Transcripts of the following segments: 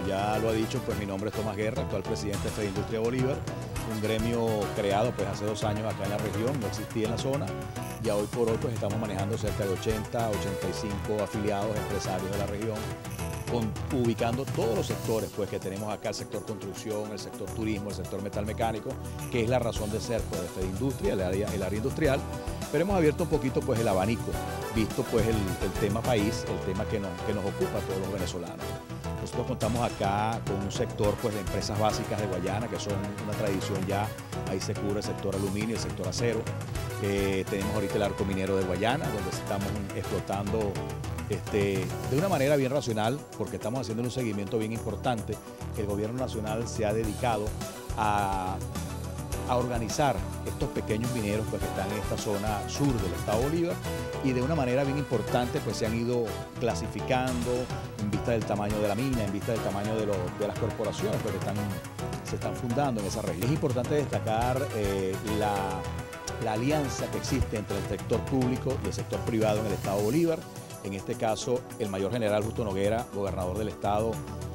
ya lo ha dicho, pues mi nombre es Tomás Guerra, actual presidente de Fedindustria Bolívar, un gremio creado pues hace 2 años acá en la región, no existía en la zona, y hoy por hoy pues estamos manejando cerca de 80, 85 afiliados empresarios de la región, ubicando todos los sectores pues que tenemos acá, el sector construcción, el sector turismo, el sector metalmecánico, que es la razón de ser pues de Fedindustria, el área industrial, pero hemos abierto un poquito pues el abanico, visto pues el tema país, el tema que nos ocupa a todos los venezolanos. Nosotros contamos acá con un sector pues, de empresas básicas de Guayana, que son una tradición ya, ahí se cubre el sector aluminio, el sector acero. Tenemos ahorita el arco minero de Guayana, donde estamos explotando de una manera bien racional, porque estamos haciendo un seguimiento bien importante. El gobierno nacional se ha dedicado a organizar estos pequeños mineros pues, que están en esta zona sur del estado Bolívar, y de una manera bien importante pues se han ido clasificando en vista del tamaño de la mina, en vista del tamaño de las corporaciones pues, que se están fundando en esa región. Es importante destacar la alianza que existe entre el sector público y el sector privado en el estado Bolívar. En este caso, el mayor general Justo Noguera, gobernador del estado,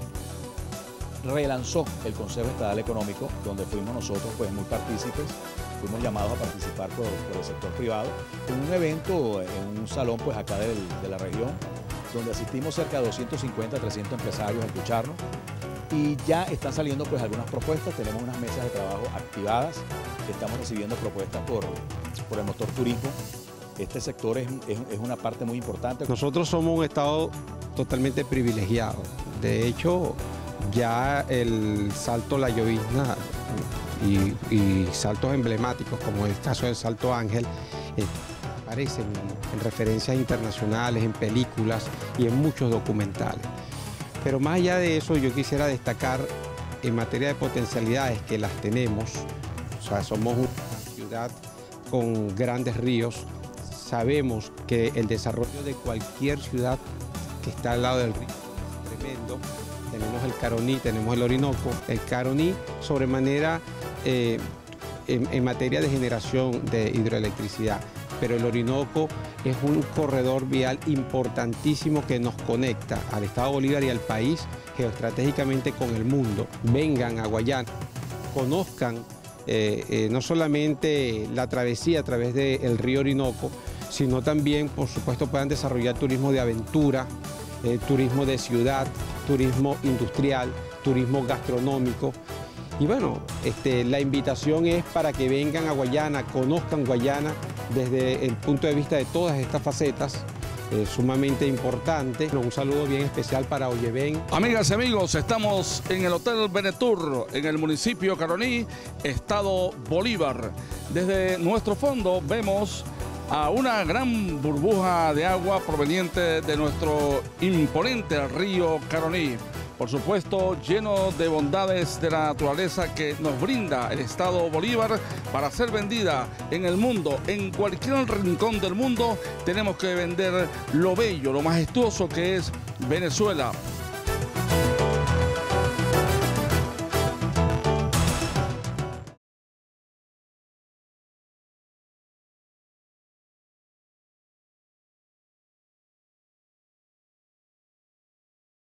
relanzó el Consejo Estatal Económico, donde fuimos nosotros pues muy partícipes, fuimos llamados a participar por el sector privado, en un evento, en un salón pues acá de la región, donde asistimos cerca de 250 a 300 empresarios a escucharnos, y ya están saliendo pues algunas propuestas, tenemos unas mesas de trabajo activadas, estamos recibiendo propuestas por el motor turismo. Este sector es una parte muy importante. Nosotros somos un estado totalmente privilegiado, de hecho, ya el Salto La Llovizna y saltos emblemáticos, como el caso del Salto Ángel, aparecen en referencias internacionales, en películas y en muchos documentales. Pero más allá de eso, yo quisiera destacar en materia de potencialidades que las tenemos. O sea, somos una ciudad con grandes ríos. Sabemos que el desarrollo de cualquier ciudad que está al lado del río es tremendo. Tenemos el Caroní, tenemos el Orinoco. El Caroní sobremanera en materia de generación de hidroelectricidad, pero el Orinoco es un corredor vial importantísimo que nos conecta al estado Bolívar y al país geoestratégicamente con el mundo. Vengan a Guayana, conozcan no solamente la travesía a través del río Orinoco, sino también, por supuesto, puedan desarrollar turismo de aventura, turismo de ciudad, turismo industrial, turismo gastronómico. Y bueno, la invitación es para que vengan a Guayana, conozcan Guayana desde el punto de vista de todas estas facetas, sumamente importante. Un saludo bien especial para Oyeven. Amigas y amigos, estamos en el Hotel Venetur, en el municipio Caroní, estado Bolívar. Desde nuestro fondo vemos a una gran burbuja de agua proveniente de nuestro imponente río Caroní. Por supuesto, lleno de bondades de la naturaleza que nos brinda el estado Bolívar para ser vendida en el mundo, en cualquier rincón del mundo. Tenemos que vender lo bello, lo majestuoso que es Venezuela.